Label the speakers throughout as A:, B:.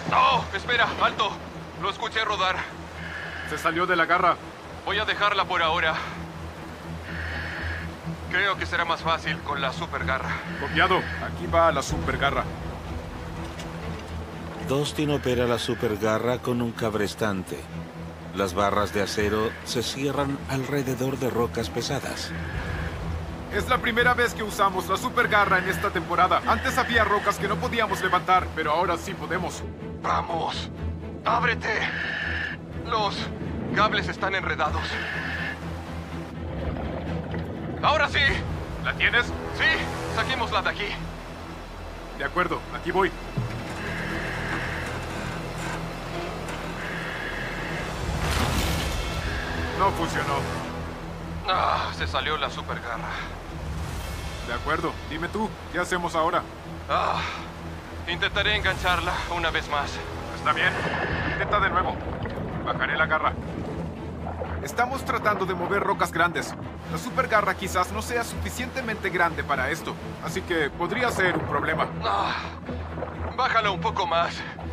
A: ¡No! Espera, alto. Lo escuché rodar.
B: Se salió de la garra.
A: Voy a dejarla por ahora. Creo que será más fácil con la super garra.
B: Copiado. Aquí va la super garra.
C: Dustin opera la supergarra con un cabrestante. Las barras de acero se cierran alrededor de rocas pesadas.
B: Es la primera vez que usamos la super garra en esta temporada. Antes había rocas que no podíamos levantar, pero ahora sí podemos.
A: ¡Vamos! ¡Ábrete! Los cables están enredados. ¡Ahora sí!
B: ¿La tienes?
A: ¡Sí! Saquémosla de aquí.
B: De acuerdo, aquí voy. No funcionó.
A: Ah, se salió la super garra.
B: De acuerdo, dime tú, ¿qué hacemos ahora?
A: Ah, intentaré engancharla una vez más.
B: Está bien, intenta de nuevo. Bajaré la garra. Estamos tratando de mover rocas grandes. La super garra quizás no sea suficientemente grande para esto, así que podría ser un problema.
A: Ah, bájala un poco más.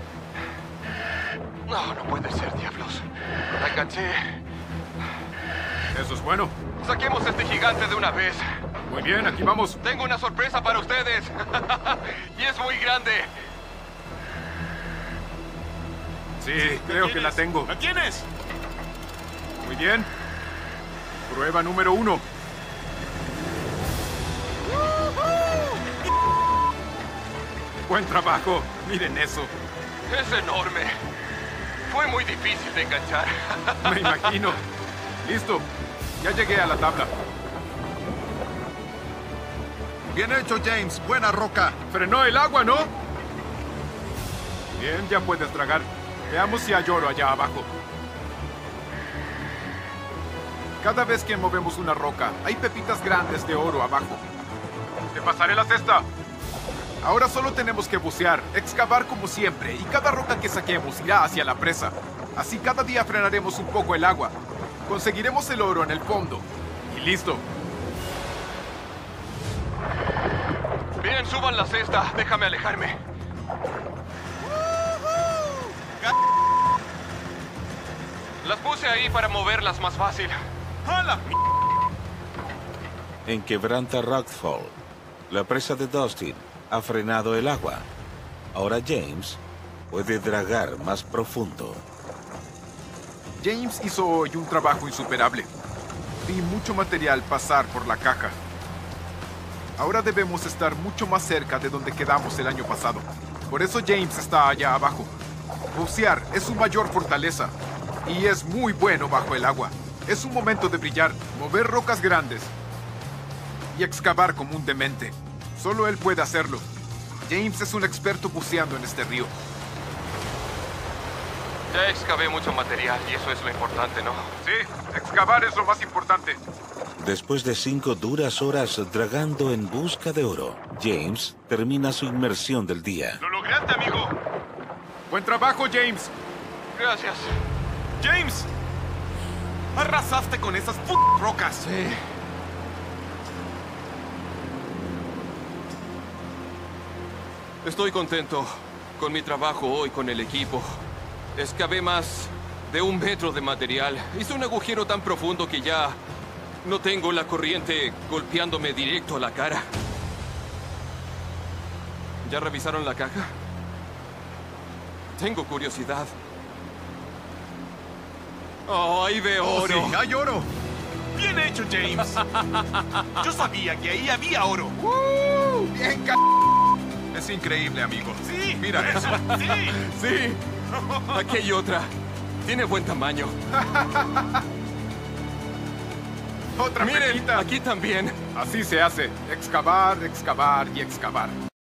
A: No, no puede ser, diablos. La enganché.
B: Eso es bueno.
A: Saquemos a este gigante de una vez.
B: Muy bien, aquí vamos.
A: Tengo una sorpresa para ustedes. Y es muy grande.
B: Sí, creo que la tengo.
D: ¿La tienes?
B: Muy bien. Prueba número 1. Buen trabajo. Miren eso.
A: Es enorme. Fue muy difícil de enganchar.
B: Me imagino. Listo. Ya llegué a la tabla.
D: Bien hecho, James. Buena roca.
B: Frenó el agua, ¿no? Bien, ya puedes tragar. Veamos si hay oro allá abajo. Cada vez que movemos una roca, hay pepitas grandes de oro abajo. Te pasaré la cesta. Ahora solo tenemos que bucear, excavar como siempre, y cada roca que saquemos irá hacia la presa. Así cada día frenaremos un poco el agua. Conseguiremos el oro en el fondo. Y listo.
A: Bien, suban la cesta. Déjame alejarme. Las puse ahí para moverlas más fácil.
D: ¡Hala!
C: En Quebranta Rockfall, la presa de Dustin ha frenado el agua. Ahora James puede dragar más profundo.
B: James hizo hoy un trabajo insuperable. Vi mucho material pasar por la caja. Ahora debemos estar mucho más cerca de donde quedamos el año pasado. Por eso James está allá abajo. Bucear es su mayor fortaleza. Y es muy bueno bajo el agua. Es un momento de brillar, mover rocas grandes y excavar como un demente. Solo él puede hacerlo. James es un experto buceando en este río.
A: Ya excavé mucho material y eso es lo importante, ¿no?
B: Sí, excavar es lo más importante.
C: Después de 5 duras horas dragando en busca de oro, James termina su inmersión del día.
B: ¡Lo lograste, amigo! Buen trabajo, James.
A: Gracias.
D: ¡James! ¡Arrasaste con esas rocas!
A: Sí. Estoy contento con mi trabajo hoy con el equipo. Excavé más de 1 metro de material. Hice un agujero tan profundo que ya no tengo la corriente golpeándome directo a la cara. ¿Ya revisaron la caja? Tengo curiosidad. Oh, ahí veo
D: ¡Oh,
A: oro.
D: sí! ¡Hay oro! ¡Bien hecho, James! Yo sabía que ahí había oro.
B: ¡Bien, Es increíble, amigo.
D: ¡Sí!
B: Mira eso.
D: ¡Sí!
A: Sí. Aquí hay otra. Tiene buen tamaño.
B: Otra
A: Miren,
B: pepita.
A: aquí también.
B: Así se hace. Excavar, excavar y excavar.